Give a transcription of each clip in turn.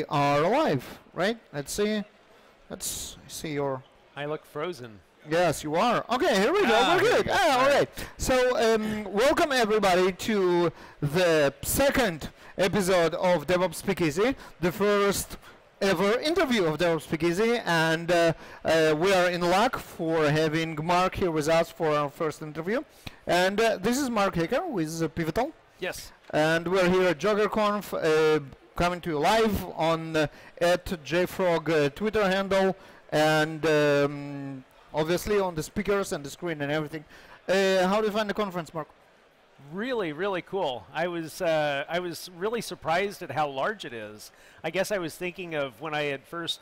are live, right? Let's see. Let's see your... I look frozen. Yes, you are. Okay, here we go. We're good. All right. So, welcome everybody to the second episode of DevOps Speakeasy, the first ever interview of DevOps Speakeasy, and we are in luck for having Mark here with us for our first interview. And this is Mark Heckler with Pivotal. Yes. And we're here at JFrog, coming to you live on at JFrog Twitter handle, and obviously on the speakers and the screen and everything. How do you find the conference, Mark? Really, really cool. I was really surprised at how large it is. I guess I was thinking of when I had first.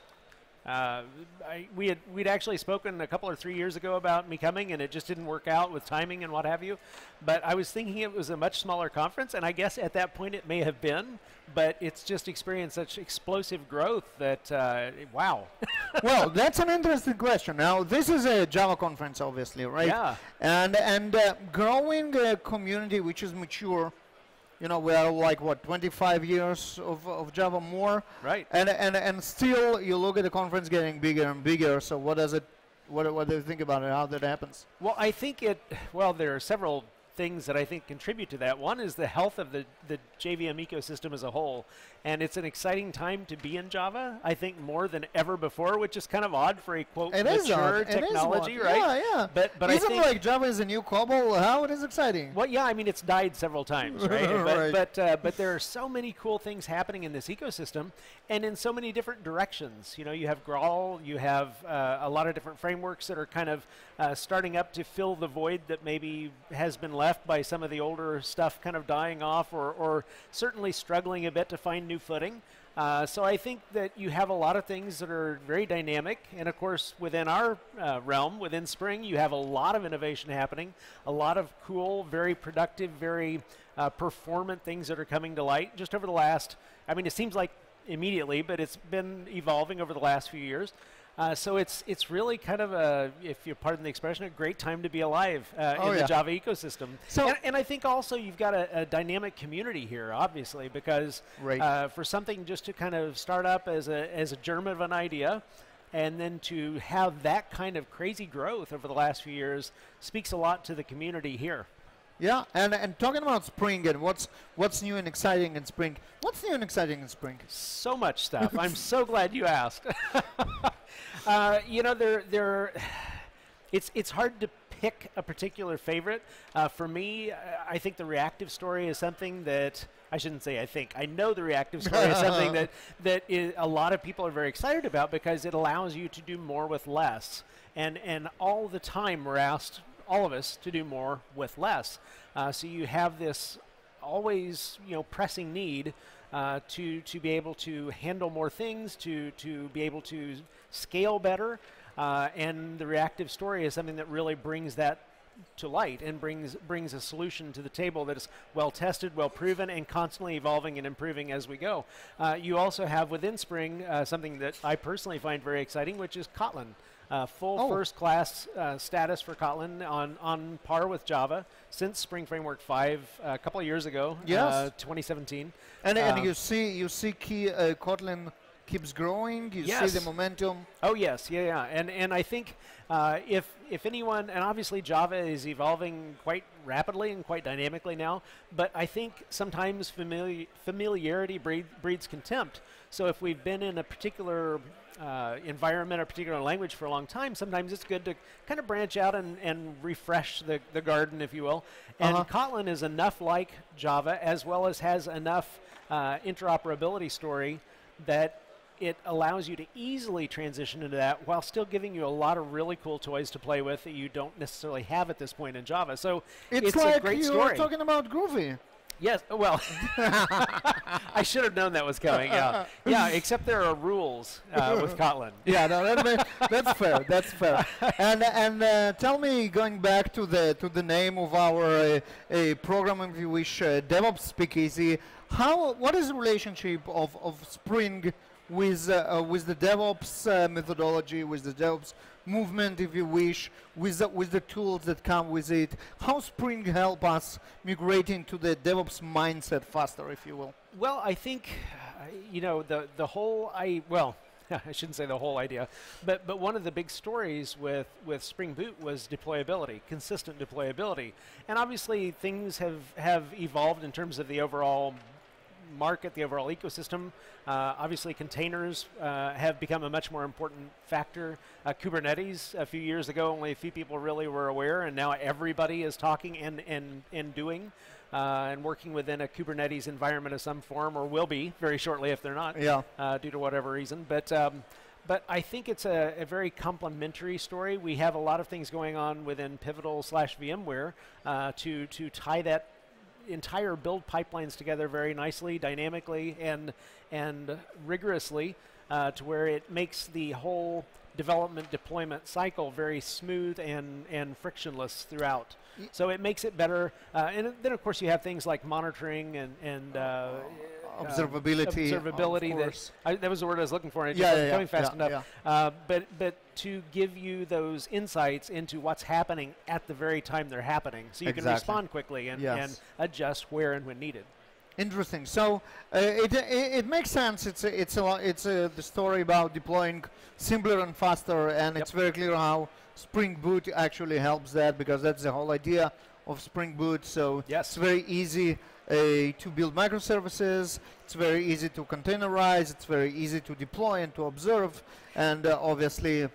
We'd actually spoken a couple or 3 years ago about me coming, and it just didn't work out with timing and what have you. But I was thinking it was a much smaller conference, and I guess at that point it may have been, but it's just experienced such explosive growth that, wow. Well, that's an interesting question. Now, this is a Java conference, obviously, right? Yeah. And growing a community which is mature. You know, we are like, what, 25 years of Java more? Right. And still, you look at the conference getting bigger and bigger. So what do you think about it, how that happens? Well, I think there are several things that I think contribute to that. One is the health of the JVM ecosystem as a whole. And it's an exciting time to be in Java, I think, more than ever before, which is kind of odd for a, quote, mature technology, right? Yeah, yeah. But Isn't I think like Java is a new COBOL? How it is exciting? Well, yeah, I mean, it's died several times, right? Right. But there are so many cool things happening in this ecosystem, and in so many different directions. You know, you have Graal, you have a lot of different frameworks that are kind of starting up to fill the void that maybe has been left by some of the older stuff kind of dying off, or certainly struggling a bit to find new footing. So I think that you have a lot of things that are very dynamic, and of course within our realm, within Spring, you have a lot of innovation happening, a lot of cool, very productive, very performant things that are coming to light just over the last, I mean, it seems like immediately, but it's been evolving over the last few years. So it's really kind of a, if you pardon the expression, a great time to be alive in the Java ecosystem. So and I think also you've got a dynamic community here, obviously, because for something just to kind of start up as a germ of an idea, and then to have that kind of crazy growth over the last few years speaks a lot to the community here. Yeah, and talking about Spring and what's new and exciting in Spring. What's new and exciting in Spring? So much stuff. I'm so glad you asked. You know, it's hard to pick a particular favorite. For me, I think the reactive story is something that I shouldn't say I think. I know the reactive story is something that a lot of people are very excited about because it allows you to do more with less. And all the time we're asked, all of us, to do more with less. So you have this always, pressing need to be able to handle more things, to be able to scale better, and the reactive story is something that really brings that to light and brings a solution to the table that is well tested, well proven, and constantly evolving and improving as we go. You also have within Spring something that I personally find very exciting, which is Kotlin. Full first-class status for Kotlin on par with Java since Spring Framework 5 a couple of years ago, 2017. And you see Kotlin keeps growing. You see the momentum. Oh yes, yeah. And I think if anyone, and obviously Java is evolving quite rapidly and quite dynamically now, but I think sometimes familiarity breeds contempt. So if we've been in a particular environment or particular language for a long time, sometimes it's good to kind of branch out and refresh the garden, if you will. And Kotlin is enough like Java, as well as has enough interoperability story that it allows you to easily transition into that while still giving you a lot of really cool toys to play with that you don't necessarily have at this point in Java. So it's like a great story. You're talking about Groovy. Yes, well, I should have known that was coming. Yeah, except there are rules with Kotlin. Yeah, no, that's fair. That's fair. And tell me, going back to the name of our program, if you wish, DevOps Speakeasy. What is the relationship of Spring with the DevOps methodology, with the DevOps movement, if you wish, with the tools that come with it? How Spring help us migrate into the DevOps mindset faster, if you will? Well, I think you know, the whole well, I shouldn't say the whole idea, but one of the big stories with Spring Boot was deployability, consistent deployability, and obviously things have evolved in terms of the overall market, the overall ecosystem. Obviously, containers have become a much more important factor. Kubernetes, a few years ago, only a few people really were aware, and now everybody is talking and doing and working within a Kubernetes environment of some form, or will be very shortly if they're not, due to whatever reason. But I think it's a very complementary story. We have a lot of things going on within Pivotal/VMware to tie that entire build pipelines together very nicely, dynamically, and rigorously to where it makes the whole development deployment cycle very smooth and frictionless throughout. So it makes it better. And then, of course, you have things like monitoring and observability. That was the word I was looking for, and it wasn't coming fast enough. But to give you those insights into what's happening at the very time they're happening, so you can respond quickly and adjust where and when needed. Interesting. So it makes sense. It's the story about deploying simpler and faster, and it's very clear how Spring Boot actually helps that, because that's the whole idea of Spring Boot. So it's very easy to build microservices. It's very easy to containerize. It's very easy to deploy and to observe. And obviously,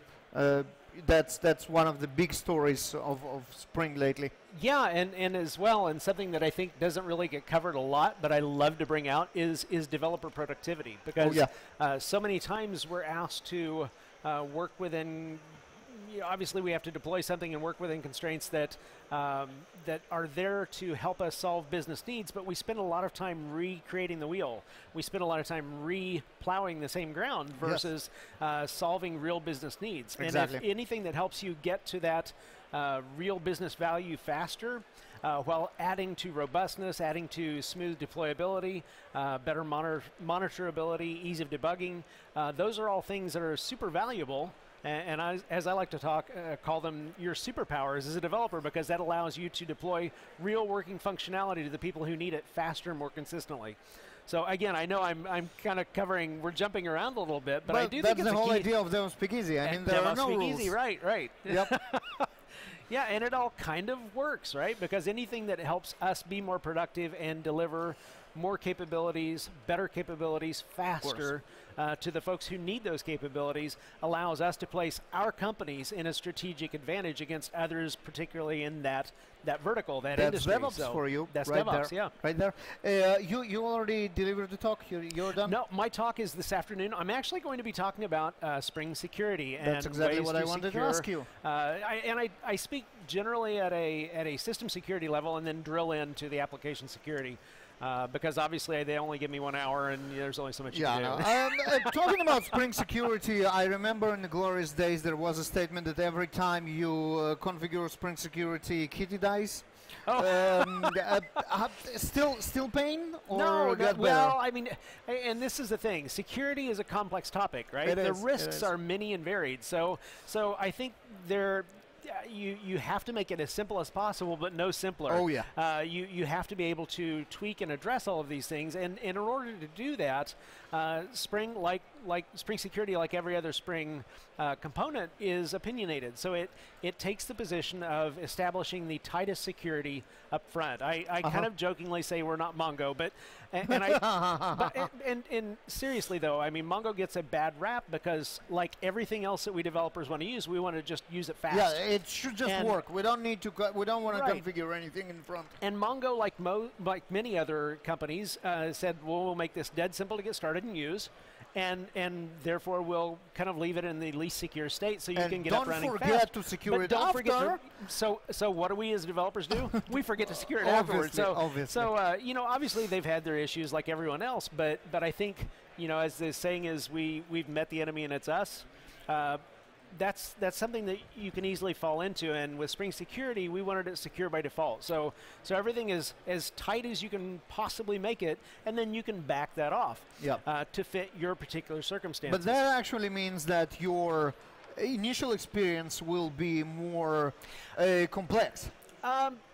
that's one of the big stories of Spring lately. Yeah, and as well, and something that I think doesn't really get covered a lot, but I love to bring out is developer productivity, because so many times we're asked to work within. Obviously, we have to deploy something and work within constraints that that are there to help us solve business needs, but we spend a lot of time recreating the wheel. We spend a lot of time re-plowing the same ground versus solving real business needs. Exactly. And if anything that helps you get to that real business value faster, while adding to robustness, adding to smooth deployability, better monitorability, ease of debugging, those are all things that are super valuable. And as I like to call them your superpowers as a developer, because that allows you to deploy real working functionality to the people who need it faster and more consistently. So again, I know I'm kind of covering, we're jumping around a little bit, but I do think it's the whole idea of DevOps Speak Easy. I mean, there are no rules. Easy, right. Yep. Yeah, and it all kind of works, right? Because anything that helps us be more productive and deliver more capabilities, better capabilities, faster to the folks who need those capabilities allows us to place our companies in a strategic advantage against others, particularly in that vertical, that industry. That's DevOps for you. That's right DevOps, there, right there. You already delivered the talk? You're done? No, my talk is this afternoon. I'm actually going to be talking about Spring security. That's and exactly ways what I wanted to ask you. I speak generally at a system security level and then drill into the application security. Because obviously they only give me 1 hour and there's only so much you can do. Talking about Spring security, I remember in the glorious days there was a statement that every time you configure Spring security, Kitty dies. Still pain? Or no, got well, I mean, and this is the thing. Security is a complex topic, right? The risks are many and varied. So I think you have to make it as simple as possible, but no simpler. Oh, yeah. You have to be able to tweak and address all of these things, and in order to do that, Spring, like Spring Security, like every other Spring component, is opinionated. So it takes the position of establishing the tightest security up front. I kind of jokingly say we're not Mongo, but and seriously though, I mean, Mongo gets a bad rap because, like everything else that we developers want to use, we want to just use it fast. Yeah, it should just work. We don't need to. We don't want to configure anything in front. And Mongo, like many other companies, said, well, we'll make this dead simple to get started and use. And therefore we'll kind of leave it in the least secure state so you can get up running fast. Don't forget to secure it after. So what do we as developers do? We forget to secure it afterwards. So obviously they've had their issues like everyone else, but I think, as the saying is, we've met the enemy and it's us. That's something that you can easily fall into, and with Spring Security, we wanted it secure by default. So everything is as tight as you can possibly make it, and then you can back that off to fit your particular circumstances. But that actually means that your initial experience will be more complex.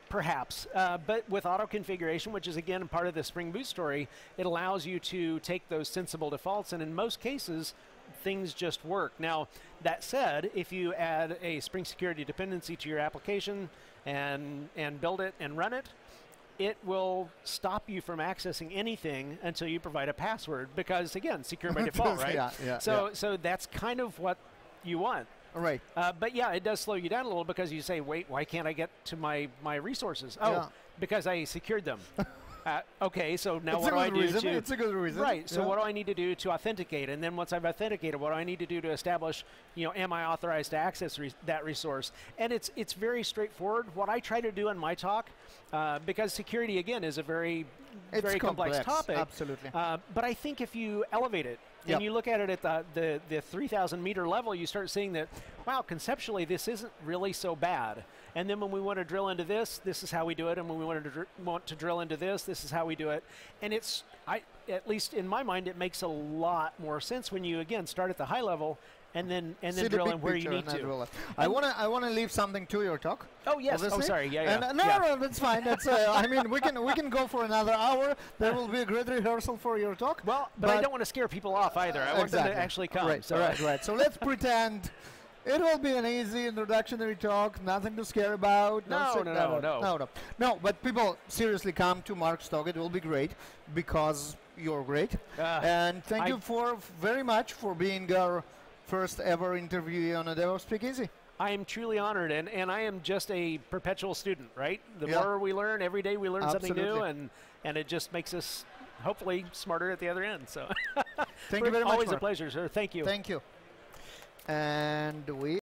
Perhaps, but with auto configuration, which is again part of the Spring Boot story, it allows you to take those sensible defaults, and in most cases, things just work. Now, that said, if you add a Spring Security dependency to your application and build it and run it, it will stop you from accessing anything until you provide a password, because again, secure by default, right? So that's kind of what you want. Right. But yeah, it does slow you down a little, because you say, wait, why can't I get to my resources? Oh, because I secured them. Okay, so now what do I do to... It's a good reason. Right, so what do I need to do to authenticate? And then once I've authenticated, what do I need to do to establish, am I authorized to access that resource? And it's very straightforward. What I try to do in my talk, because security, again, is a very complex topic. Absolutely. But I think if you elevate it, and you look at it at the 3,000 meter level, you start seeing that, wow, conceptually this isn't really so bad. And then when we want to drill into this is how we do it. And when we want to drill into this is how we do it. And at least in my mind, it makes a lot more sense when you, again, start at the high level and then drill in where you need to. I want to leave something to your talk. Oh yes. Obviously. Oh sorry. Yeah. No, that's fine. That's I mean, we can go for another hour. There will be a great rehearsal for your talk. Well, but I don't want to scare people off either. I want them to actually come. Right. So. Right. So let's pretend it will be an easy introductory talk. Nothing to scare about. No. But people seriously come to Mark's talk. It will be great because you're great. And thank you very much for being our first ever interviewee on a DevOps Speakeasy. I am truly honored, and I am just a perpetual student, right? The more we learn, every day we learn something new, and it just makes us hopefully smarter at the other end. So thank you very much, always Mark. A pleasure, sir. Thank you. Thank you. And we